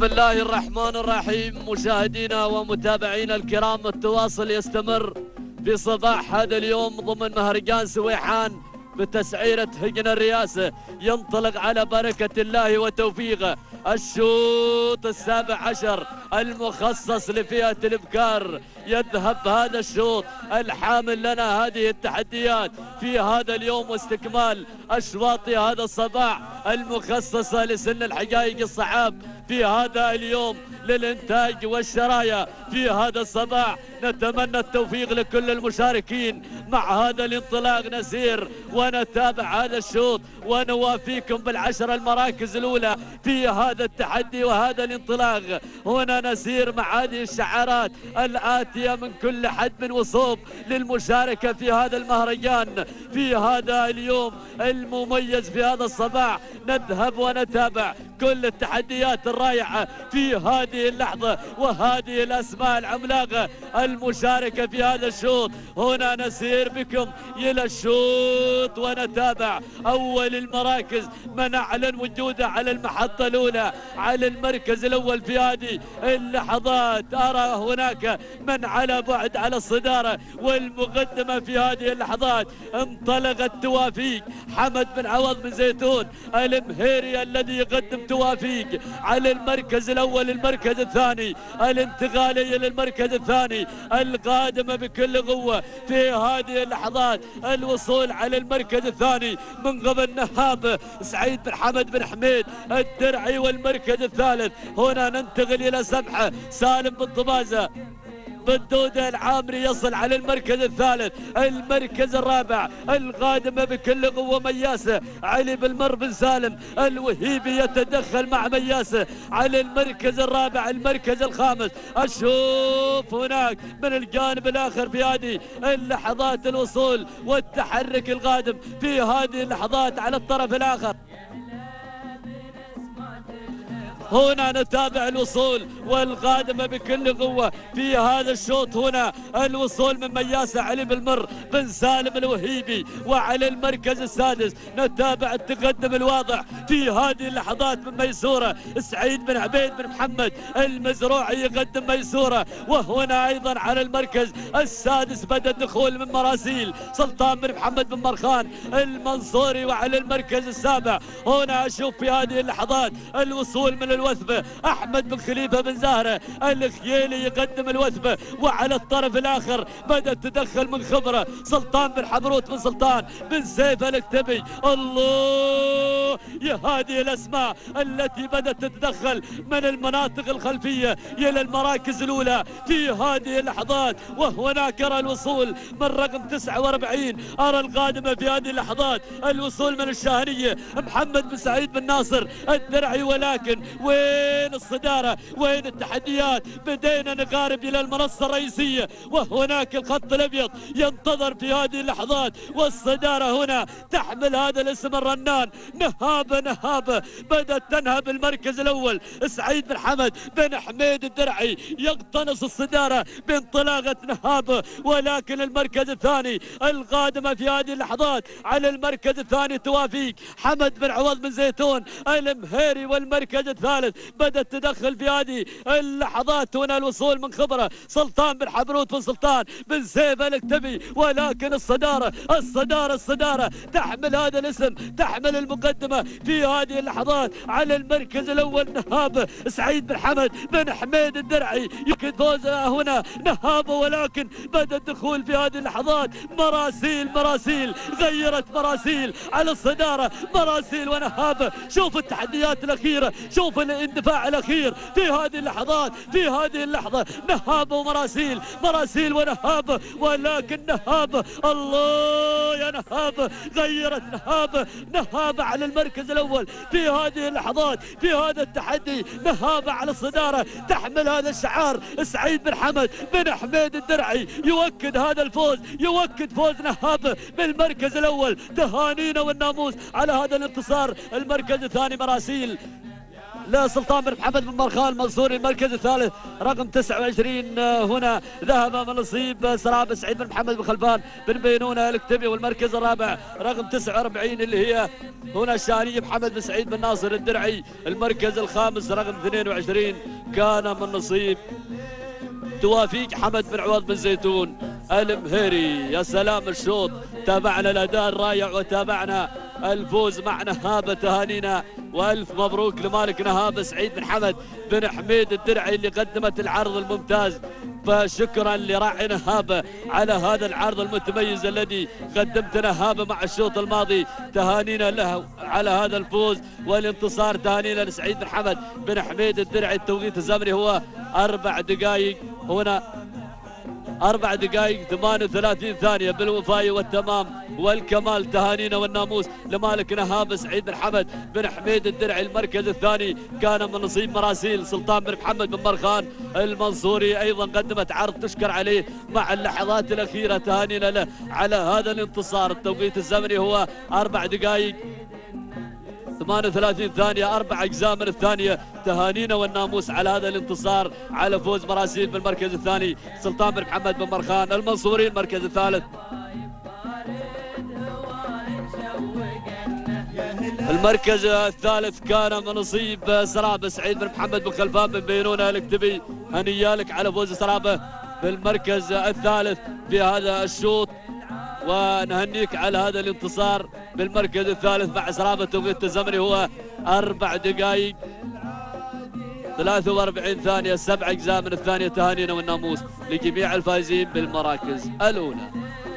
بسم الله الرحمن الرحيم. مشاهدينا ومتابعينا الكرام، التواصل يستمر في صباح هذا اليوم ضمن مهرجان سويحان بتسعيرة هجن الرئاسة. ينطلق على بركة الله وتوفيقه الشوط السابع عشر المخصص لفئة الإبكار. يذهب هذا الشوط الحامل لنا هذه التحديات في هذا اليوم واستكمال أشواط هذا الصباح المخصصة لسن الحقائق الصعاب في هذا اليوم للإنتاج والشراية. في هذا الصباح نتمنى التوفيق لكل المشاركين. مع هذا الانطلاق نسير ونتابع هذا الشوط ونوافيكم بالعشر المراكز الأولى في هذا التحدي وهذا الانطلاق. هنا نسير مع هذه الشعارات الآتية من كل حدب وصوب للمشاركة في هذا المهرجان في هذا اليوم المميز. في هذا الصباح نذهب ونتابع كل التحديات الرائعة في هذه اللحظة وهذه الأسماء العملاقة المشاركة في هذا الشوط. هنا نسير بكم إلى الشوط ونتابع أول المراكز من أعلن وجوده على المحطة الأولى على المركز الأول في هذه اللحظات. أرى هناك من على بعد على الصدارة والمقدمة في هذه اللحظات. انطلق التوافيق حمد بن عوض بن زيتون المهيري الذي يقدم توافيق على المركز الأول. المركز الثاني الانتقالي للمركز الثاني القادمة بكل قوة في هذه اللحظات الوصول على المركز الثاني من قبل نهاب سعيد بن حمد بن حميد الدرعي. والمركز الثالث هنا ننتقل إلى سمحة سالم بن طبازة بالدودة العامري يصل على المركز الثالث. المركز الرابع القادمة بكل قوة مياسة علي بالمر بن سالم الوهيبي يتدخل مع مياسة على المركز الرابع. المركز الخامس أشوف هناك من الجانب الآخر في هذه اللحظات الوصول والتحرك القادم في هذه اللحظات على الطرف الآخر. هنا نتابع الوصول والقادمة بكل قوة في هذا الشوط. هنا الوصول من مياسة علي بالمر بن سالم الوهيبي. وعلى المركز السادس نتابع التقدم الواضح في هذه اللحظات من ميسورة سعيد بن عبيد بن محمد المزروعي يقدم ميسورة. وهنا أيضا على المركز السادس بدأ الدخول من مراسيل سلطان بن محمد بن مرخان المنصوري. وعلى المركز السابع هنا أشوف في هذه اللحظات الوصول من الوثبة أحمد بن خليفة بن زهرة الخيالي يقدم الوثبة. وعلى الطرف الآخر بدأ تدخل من خبرة سلطان بن حبروت بن سلطان بن سيف الاكتبي. الله يا هذه الأسماء التي بدأت تتدخل من المناطق الخلفية إلى المراكز الأولى في هذه اللحظات. وهناك أرى الوصول من رقم 49 أرى القادمة في هذه اللحظات الوصول من الشاهنية محمد بن سعيد بن ناصر الدرعي. ولكن وين الصدارة؟ وين التحديات؟ بدينا نقارب إلى المنصة الرئيسية وهناك الخط الأبيض ينتظر في هذه اللحظات. والصدارة هنا تحمل هذا الاسم الرنان نهابة بدأت تنهب المركز الأول سعيد بن حمد بن حميد الدرعي يقتنص الصدارة بانطلاقة نهابة. ولكن المركز الثاني القادمة في هذه اللحظات على المركز الثاني توافيق حمد بن عوض بن زيتون المهيري. والمركز الثالث بدأت تدخل في هذه اللحظات. هنا الوصول من خبرة سلطان بن حبروت بن سلطان بن سيف الاكتبي. ولكن الصدارة تحمل هذا الاسم تحمل المقدمة في هذه اللحظات على المركز الأول نهابة سعيد بن حمد بن حميد الدرعي. يمكن فوزها هنا نهابة. ولكن بدأ الدخول في هذه اللحظات مراسيل غيرت مراسيل على الصدارة. مراسيل ونهابة شوف التحديات الأخيرة شوف الاندفاع الأخير في هذه اللحظات في هذه اللحظة نهابة مراسيل ونهابة. ولكن نهابة الله يا نهابة غيرت نهابة على المركز الأول في هذه اللحظات في هذا التحدي. نهابة على الصدارة تحمل هذا الشعار سعيد بن حمد بن حميد الدرعي يؤكد هذا الفوز يؤكد فوز نهابة بالمركز الأول. تهانينا والناموس على هذا الانتصار. المركز الثاني مراسيل لسلطان بن محمد بن مرخان المنصوري. المركز الثالث رقم 29 هنا ذهب من نصيب سراب سعيد بن محمد بن خلفان بن بينونه الكتبي. والمركز الرابع رقم 49 اللي هي هنا الشاني محمد بن سعيد بن ناصر الدرعي. المركز الخامس رقم 22 كان من نصيب توافيق حمد بن عوض بن زيتون المهيري. يا سلام الشوط، تابعنا الاداء الرائع وتابعنا الفوز مع نهابه. تهانينا والف مبروك لمالك نهابه سعيد بن حمد بن حميد الدرعي اللي قدمت العرض الممتاز. فشكرا لراعي نهابه على هذا العرض المتميز الذي قدمت نهابه مع الشوط الماضي. تهانينا له على هذا الفوز والانتصار. تهانينا لسعيد بن حمد بن حميد الدرعي. التوقيت الزمني هو 4 دقائق، هنا 4 دقائق 38 ثانية بالوفاء والتمام والكمال. تهانينا والناموس لمالك نهابه سعيد بن حمد بن حميد الدرعي. المركز الثاني كان من نصيب مراسيل سلطان بن محمد بن مرخان المنصوري، أيضا قدمت عرض تشكر عليه مع اللحظات الأخيرة. تهانينا له على هذا الانتصار. التوقيت الزمني هو 4 دقائق 38 ثانية، 4 أجزاء من الثانية. تهانينا والناموس على هذا الانتصار، على فوز مراسيل بالمركز الثاني سلطان بن محمد بن مرخان المنصوري. المركز الثالث المركز الثالث كان من نصيب سرابه سعيد بن محمد بن خلفان بن بينونه الكتبي. هنيالك على فوز سرابه بالمركز الثالث في هذا الشوط، ونهنيك على هذا الانتصار بالمركز الثالث مع سرابه. التوقيت الزمني هو 4 دقائق 43 ثانية، 7 أجزاء من الثانية. تهانينا والناموس لجميع الفائزين بالمراكز الأولى.